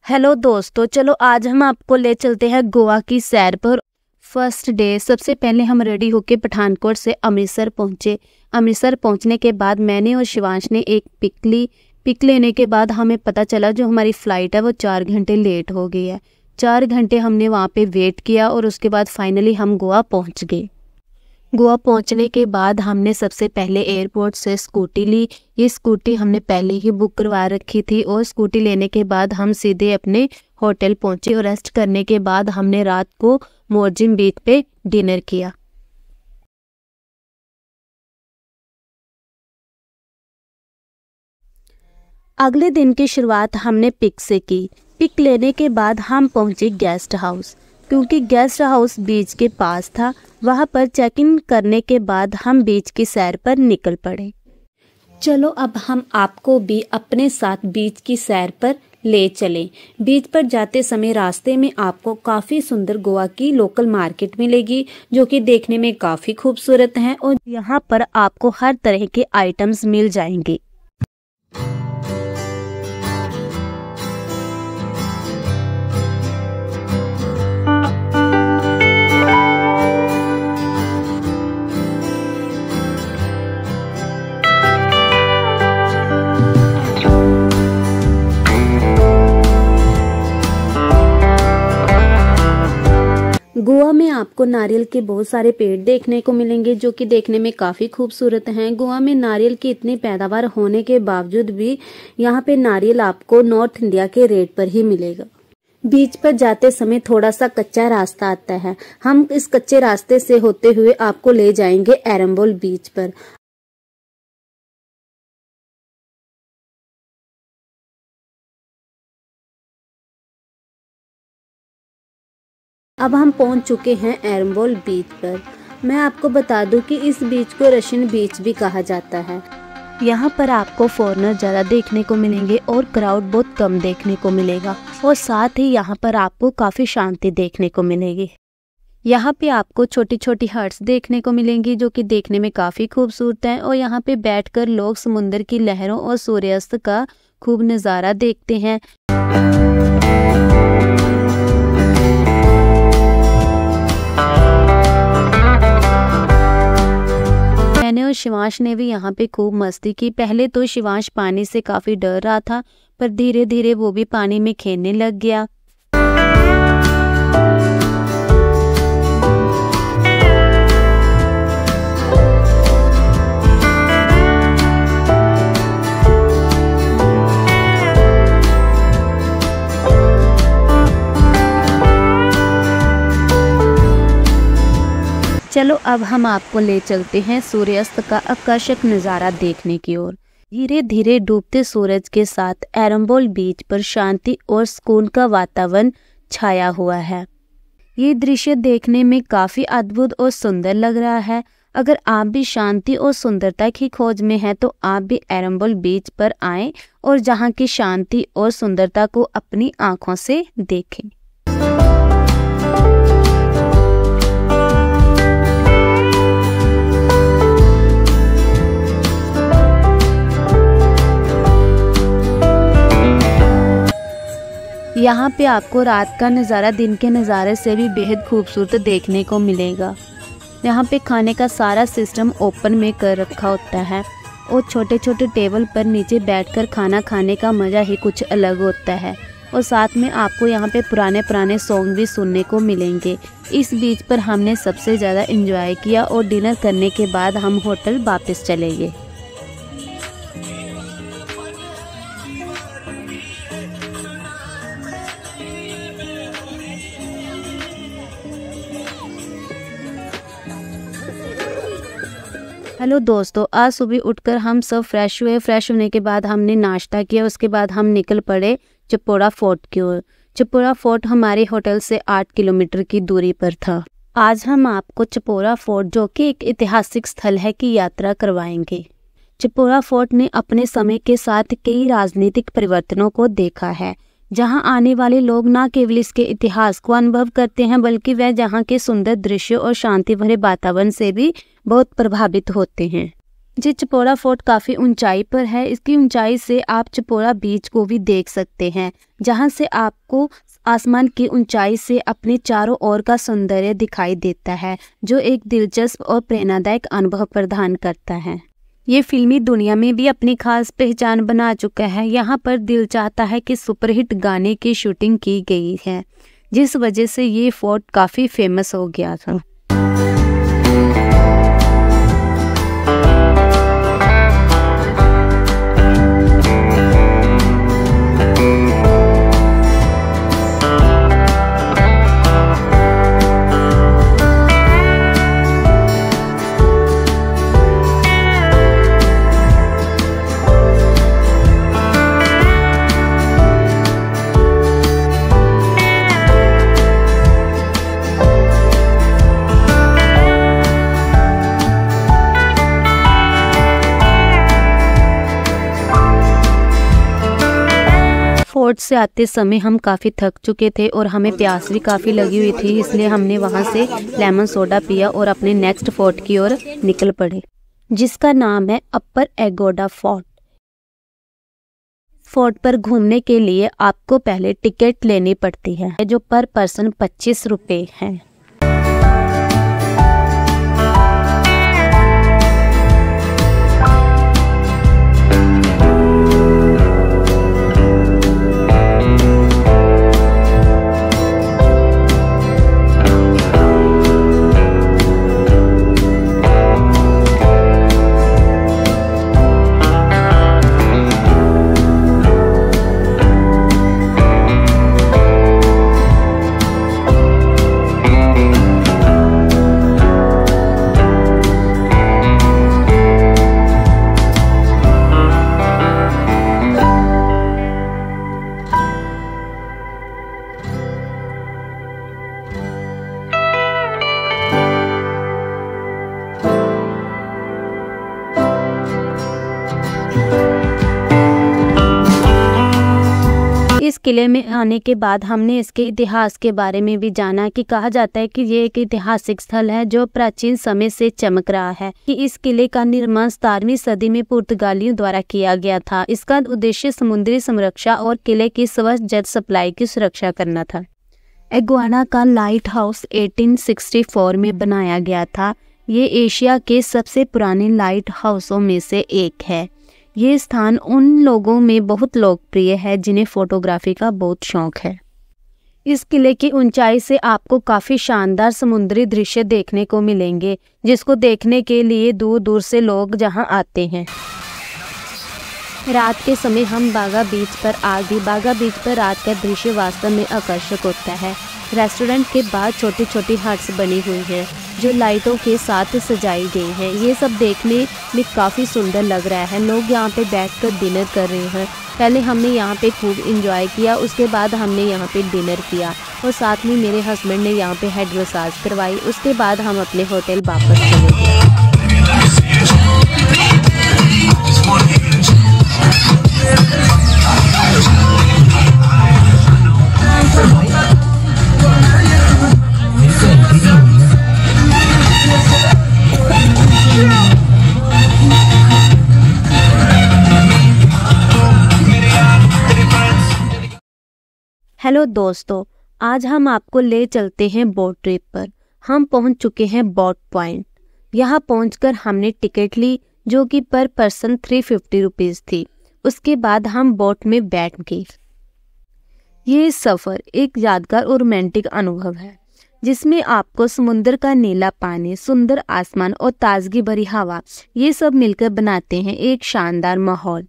Hello दोस्तों, चलो आज हम आपको ले चलते हैं गोवा की सैर पर। फर्स्ट डे सबसे पहले हम रेडी होके पठानकोट से अमृतसर पहुंचे। अमृतसर पहुंचने के बाद मैंने और शिवांश ने एक पिक ली। पिक लेने के बाद हमें पता चला जो हमारी फ़्लाइट है वो 4 घंटे लेट हो गई है। 4 घंटे हमने वहाँ पे वेट किया और उसके बाद फाइनली हम गोवा पहुँच गए। गोवा पहुंचने के बाद हमने सबसे पहले एयरपोर्ट से स्कूटी ली। ये स्कूटी हमने पहले ही बुक करवा रखी थी और स्कूटी लेने के बाद हम सीधे अपने होटल पहुंचे और रेस्ट करने के बाद हमने रात को मोरजिम बीच पे डिनर किया। अगले दिन की शुरुआत हमने पिक से की। पिक लेने के बाद हम पहुंचे गेस्ट हाउस, क्योंकि गेस्ट हाउस बीच के पास था। वहां पर चेक इन करने के बाद हम बीच की सैर पर निकल पड़े। चलो अब हम आपको भी अपने साथ बीच की सैर पर ले चलें। बीच पर जाते समय रास्ते में आपको काफ़ी सुंदर गोवा की लोकल मार्केट मिलेगी, जो कि देखने में काफ़ी खूबसूरत है और यहाँ पर आपको हर तरह के आइटम्स मिल जाएंगे। गोवा में आपको नारियल के बहुत सारे पेड़ देखने को मिलेंगे, जो कि देखने में काफ़ी खूबसूरत हैं। गोवा में नारियल की इतनी पैदावार होने के बावजूद भी यहाँ पे नारियल आपको नॉर्थ इंडिया के रेट पर ही मिलेगा। बीच पर जाते समय थोड़ा सा कच्चा रास्ता आता है। हम इस कच्चे रास्ते से होते हुए आपको ले जाएंगे एरम्बोल बीच पर। अब हम पहुंच चुके हैं एरम्बोल बीच पर। मैं आपको बता दूं कि इस बीच को रशियन बीच भी कहा जाता है। यहाँ पर आपको फॉरेनर ज़्यादा देखने को मिलेंगे और क्राउड बहुत कम देखने को मिलेगा, और साथ ही यहाँ पर आपको काफ़ी शांति देखने को मिलेगी। यहाँ पे आपको छोटी छोटी हट्स देखने को मिलेंगी, जो कि देखने में काफ़ी खूबसूरत हैं, और यहाँ पे बैठकर लोग समुद्र की लहरों और सूर्यास्त का खूब नज़ारा देखते हैं। मैंने और शिवांश ने भी यहाँ पे खूब मस्ती की। पहले तो शिवांश पानी से काफ़ी डर रहा था, पर धीरे धीरे वो भी पानी में खेलने लग गया। चलो अब हम आपको ले चलते हैं सूर्यास्त का आकर्षक नज़ारा देखने की ओर। धीरे धीरे डूबते सूरज के साथ एरम्बोल बीच पर शांति और सुकून का वातावरण छाया हुआ है। ये दृश्य देखने में काफ़ी अद्भुत और सुंदर लग रहा है। अगर आप भी शांति और सुंदरता की खोज में हैं तो आप भी एरम्बोल बीच पर आएं और जहां की शांति और सुंदरता को अपनी आँखों से देखें। यहाँ पे आपको रात का नज़ारा दिन के नज़ारे से भी बेहद खूबसूरत देखने को मिलेगा। यहाँ पे खाने का सारा सिस्टम ओपन में कर रखा होता है, और छोटे छोटे टेबल पर नीचे बैठकर खाना खाने का मज़ा ही कुछ अलग होता है। और साथ में आपको यहाँ पे पुराने पुराने सॉन्ग भी सुनने को मिलेंगे। इस बीच पर हमने सबसे ज़्यादा एंजॉय किया और डिनर करने के बाद हम होटल वापस चले गए। हेलो दोस्तों, आज सुबह उठकर हम सब फ्रेश हुए। फ्रेश होने के बाद हमने नाश्ता किया। उसके बाद हम निकल पड़े चपोरा फोर्ट की ओर। चपोरा फोर्ट हमारे होटल से 8 किलोमीटर की दूरी पर था। आज हम आपको चपोरा फोर्ट, जो कि एक ऐतिहासिक स्थल है, की यात्रा करवाएंगे। चपोरा फोर्ट ने अपने समय के साथ कई राजनीतिक परिवर्तनों को देखा है, जहां आने वाले लोग न केवल इसके इतिहास को अनुभव करते हैं, बल्कि वह जहां के सुंदर दृश्य और शांति भरे वातावरण से भी बहुत प्रभावित होते हैं। ये चपोरा फोर्ट काफ़ी ऊंचाई पर है। इसकी ऊंचाई से आप चपोरा बीच को भी देख सकते हैं, जहां से आपको आसमान की ऊंचाई से अपने चारों ओर का सौंदर्य दिखाई देता है, जो एक दिलचस्प और प्रेरणादायक अनुभव प्रदान करता है। ये फिल्मी दुनिया में भी अपनी खास पहचान बना चुका है। यहाँ पर दिल चाहता है कि सुपरहिट गाने की शूटिंग की गई है, जिस वजह से ये फोर्ट काफ़ी फेमस हो गया था। फोर्ट से आते समय हम काफ़ी थक चुके थे और हमें प्यास भी काफ़ी लगी हुई थी, इसलिए हमने वहां से लेमन सोडा पिया और अपने नेक्स्ट फोर्ट की ओर निकल पड़े, जिसका नाम है अपर एगोडा फोर्ट। फोर्ट पर घूमने के लिए आपको पहले टिकट लेनी पड़ती है, जो पर पर्सन 25 रुपये है। इस किले में आने के बाद हमने इसके इतिहास के बारे में भी जाना कि कहा जाता है कि ये एक ऐतिहासिक स्थल है जो प्राचीन समय से चमक रहा है। कि इस किले का निर्माण 17वीं सदी में पुर्तगालियों द्वारा किया गया था। इसका उद्देश्य समुद्री संरक्षा और किले की स्वच्छ जल सप्लाई की सुरक्षा करना था। एगुआना का लाइट हाउस 1864 में बनाया गया था। ये एशिया के सबसे पुराने लाइट हाउसों में से एक है। ये स्थान उन लोगों में बहुत लोकप्रिय है जिन्हें फोटोग्राफी का बहुत शौक है। इस किले की ऊंचाई से आपको काफ़ी शानदार समुद्री दृश्य देखने को मिलेंगे, जिसको देखने के लिए दूर दूर से लोग जहां आते हैं। रात के समय हम बागा बीच पर आ गए। बागा बीच पर रात का दृश्य वास्तव में आकर्षक होता है। रेस्टोरेंट के बाद छोटी छोटी हट्स बनी हुई हैं जो लाइटों के साथ सजाई गई हैं। ये सब देखने में काफ़ी सुंदर लग रहा है। लोग यहाँ पे बैठकर डिनर कर रहे हैं। पहले हमने यहाँ पे खूब इंजॉय किया, उसके बाद हमने यहाँ पे डिनर किया और साथ में मेरे हस्बैंड ने यहाँ पे हेड मसाज करवाई। उसके बाद हम अपने होटल वापस चले गए। हेलो दोस्तों, आज हम आपको ले चलते हैं बोट ट्रिप पर। हम पहुंच चुके हैं बोट पॉइंट। यहाँ पहुंचकर हमने टिकट ली जो कि पर पर्सन 350 रुपीज़ थी। उसके बाद हम बोट में बैठ गए। ये सफ़र एक यादगार और रोमांटिक अनुभव है जिसमें आपको समुद्र का नीला पानी, सुंदर आसमान और ताजगी भरी हवा, ये सब मिलकर बनाते हैं एक शानदार माहौल।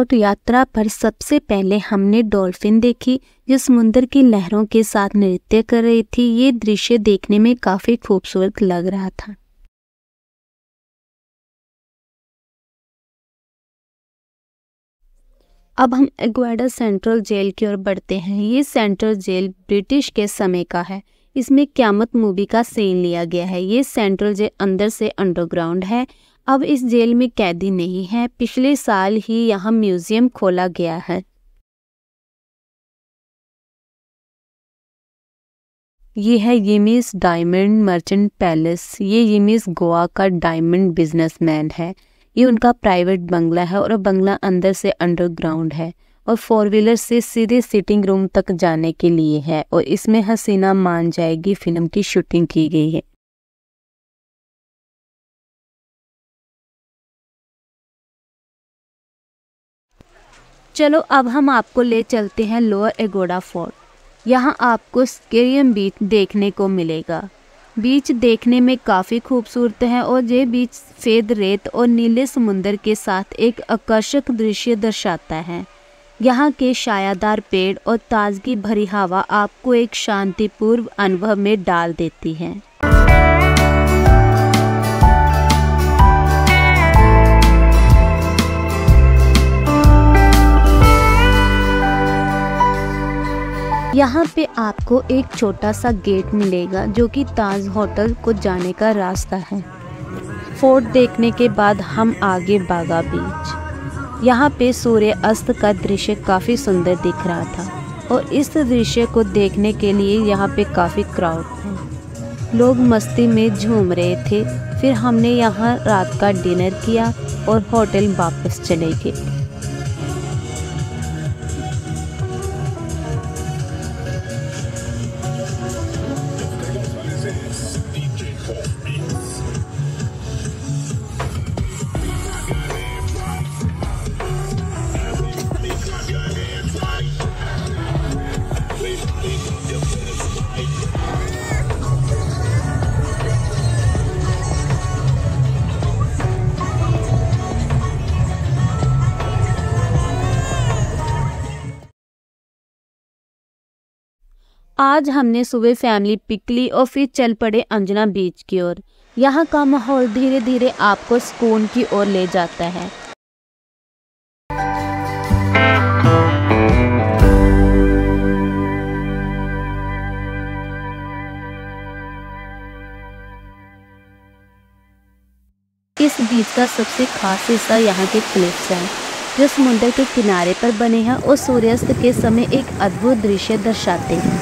बोट यात्रा पर सबसे पहले हमने डॉल्फिन देखी जो समुद्र की लहरों के साथ नृत्य कर रही थी। ये दृश्य देखने में काफी खूबसूरत लग रहा था। अब हम एग्वाडा सेंट्रल जेल की ओर बढ़ते हैं। ये सेंट्रल जेल ब्रिटिश के समय का है। इसमें क़यामत मूवी का सीन लिया गया है। ये सेंट्रल जेल अंदर से अंडरग्राउंड है। अब इस जेल में कैदी नहीं है। पिछले साल ही यहाँ म्यूजियम खोला गया है। ये है यिमिस डायमंड मर्चेंट पैलेस। ये यिमिस गोवा का डायमंड बिजनेसमैन है। ये उनका प्राइवेट बंगला है और बंगला अंदर से अंडरग्राउंड है और 4 व्हीलर से सीधे सिटिंग रूम तक जाने के लिए है और इसमें हसीना मान जाएगी फिल्म की शूटिंग की गई है। चलो अब हम आपको ले चलते हैं लोअर एगोडा फोर्ट। यहाँ आपको स्केरियम बीच देखने को मिलेगा। बीच देखने में काफ़ी खूबसूरत है और ये बीच सफ़ेद रेत और नीले समुद्र के साथ एक आकर्षक दृश्य दर्शाता है। यहाँ के छायादार पेड़ और ताजगी भरी हवा आपको एक शांतिपूर्ण अनुभव में डाल देती है। यहाँ पे आपको एक छोटा सा गेट मिलेगा जो कि ताज होटल को जाने का रास्ता है। फोर्ट देखने के बाद हम आगे बागा बीच। यहाँ पे सूर्य अस्त का दृश्य काफ़ी सुंदर दिख रहा था और इस दृश्य को देखने के लिए यहाँ पे काफ़ी क्राउड है। लोग मस्ती में झूम रहे थे। फिर हमने यहाँ रात का डिनर किया और होटल वापस चले गए। आज हमने सुबह फैमिली पिक ली और फिर चल पड़े अंजना बीच की ओर। यहाँ का माहौल धीरे धीरे आपको सुकून की ओर ले जाता है। इस बीच का सबसे खास हिस्सा यहाँ के क्लिफ्स हैं जो समुद्र के किनारे पर बने हैं और सूर्यास्त के समय एक अद्भुत दृश्य दर्शाते हैं।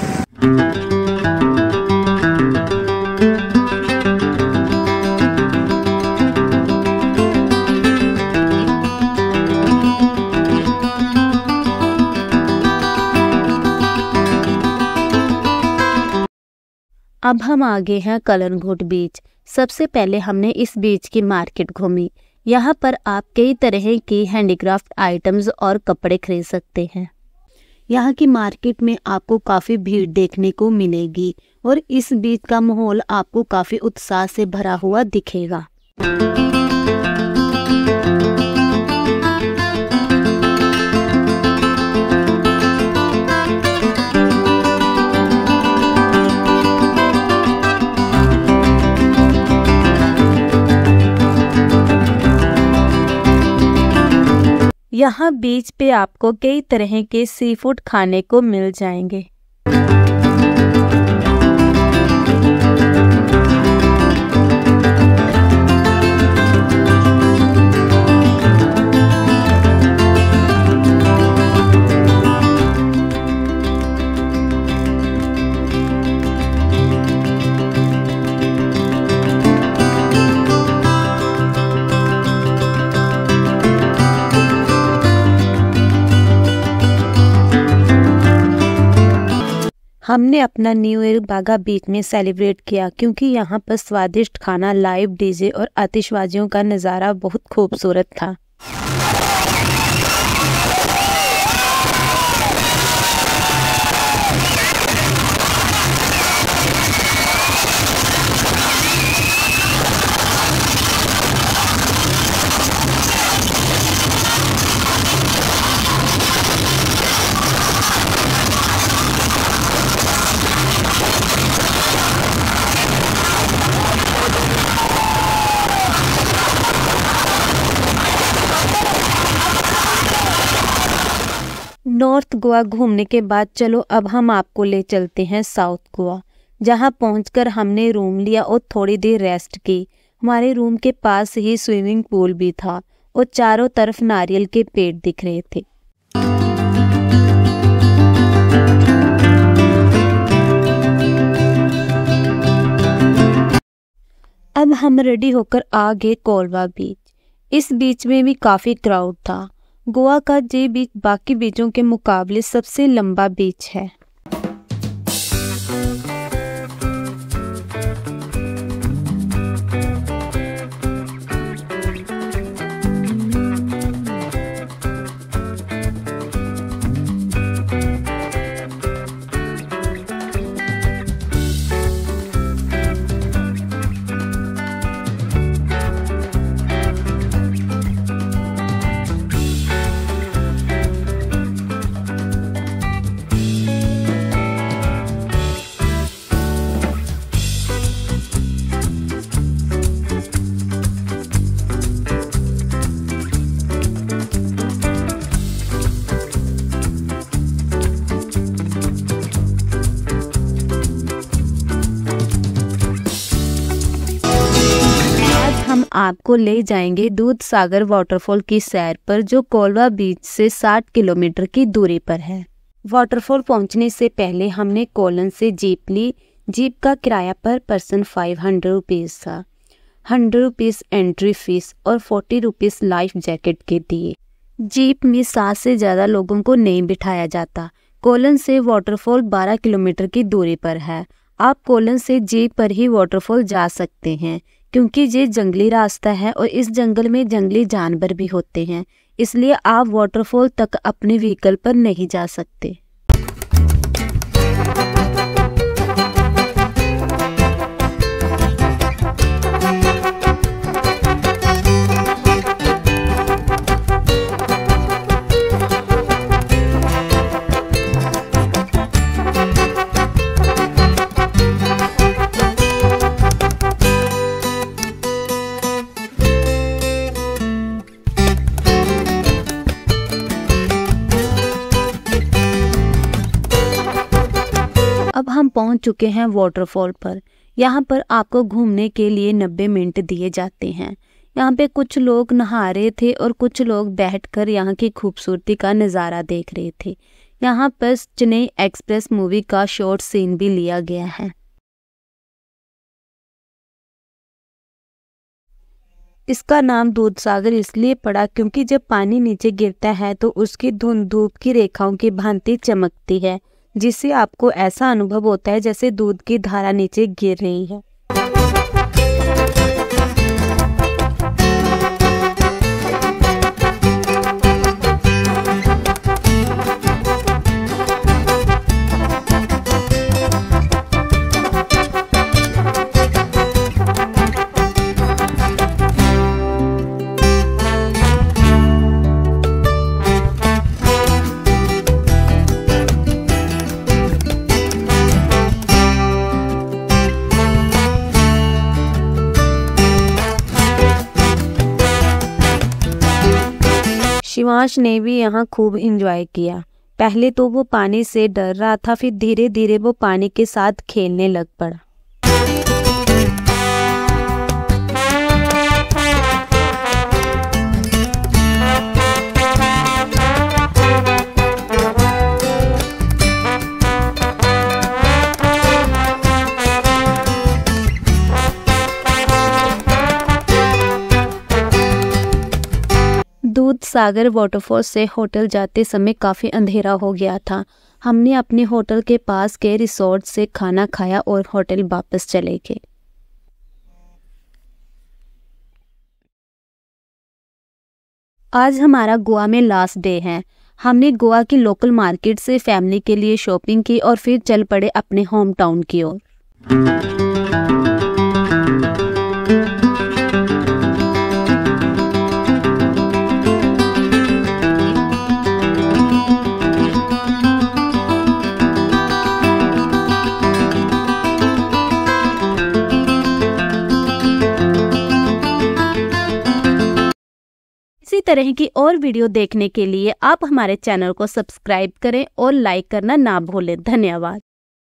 अब हम आगे हैं कलरघोट बीच। सबसे पहले हमने इस बीच की मार्केट घूमी। यहाँ पर आप कई तरह की हैंडीक्राफ्ट आइटम्स और कपड़े खरीद सकते हैं। यहाँ की मार्केट में आपको काफ़ी भीड़ देखने को मिलेगी और इस बीच का माहौल आपको काफ़ी उत्साह से भरा हुआ दिखेगा। यहाँ बीच पे आपको कई तरह के सी फूड खाने को मिल जाएंगे। हमने अपना न्यू ईयर बागा बीच में सेलिब्रेट किया क्योंकि यहाँ पर स्वादिष्ट खाना, लाइव डीजे और आतिशबाजियों का नज़ारा बहुत खूबसूरत था। नॉर्थ गोवा घूमने के बाद चलो अब हम आपको ले चलते हैं साउथ गोवा, जहां पहुंचकर हमने रूम लिया और थोड़ी देर रेस्ट की। हमारे रूम के पास ही स्विमिंग पूल भी था और चारों तरफ नारियल के पेड़ दिख रहे थे। अब हम रेडी होकर आ गए कोलवा बीच। इस बीच में भी काफी क्राउड था। गोवा का ये बीच बाकी बीचों के मुकाबले सबसे लंबा बीच है। आपको ले जाएंगे दूध सागर वाटरफॉल की सैर पर, जो कोलवा बीच से 60 किलोमीटर की दूरी पर है। वाटरफॉल पहुंचने से पहले हमने कोलन से जीप ली। जीप का किराया पर पर्सन 500 रुपीज़ था। 100 रुपीज़ एंट्री फीस और 40 रुपीज़ लाइफ जैकेट के दिए। जीप में 7 से ज़्यादा लोगों को नहीं बिठाया जाता। कोलन से वाटरफॉल 12 किलोमीटर की दूरी पर है। आप कोलन से जीप पर ही वाटरफॉल जा सकते हैं, क्योंकि ये जंगली रास्ता है और इस जंगल में जंगली जानवर भी होते हैं, इसलिए आप वाटरफॉल तक अपने व्हीकल पर नहीं जा सकते। अब हम पहुंच चुके हैं वाटरफॉल पर। यहाँ पर आपको घूमने के लिए 90 मिनट दिए जाते हैं। यहाँ पे कुछ लोग नहा रहे थे और कुछ लोग बैठकर यहाँ की खूबसूरती का नज़ारा देख रहे थे। यहाँ पर चेन्नई एक्सप्रेस मूवी का शॉर्ट सीन भी लिया गया है। इसका नाम दूध सागर इसलिए पड़ा क्योंकि जब पानी नीचे गिरता है तो उसकी धुंध धूप की रेखाओं की भांति चमकती है, जिससे आपको ऐसा अनुभव होता है जैसे दूध की धारा नीचे गिर रही है। शिवांश ने भी यहाँ खूब एंजॉय किया। पहले तो वो पानी से डर रहा था, फिर धीरे धीरे वो पानी के साथ खेलने लग पड़ा। दूध सागर वाटरफॉल से होटल जाते समय काफ़ी अंधेरा हो गया था। हमने अपने होटल के पास के रिसोर्ट से खाना खाया और होटल वापस चले गए। आज हमारा गोवा में लास्ट डे है। हमने गोवा की लोकल मार्केट से फैमिली के लिए शॉपिंग की और फिर चल पड़े अपने होम टाउन की ओर। इसी तरह की और वीडियो देखने के लिए आप हमारे चैनल को सब्सक्राइब करें और लाइक करना ना भूलें। धन्यवाद।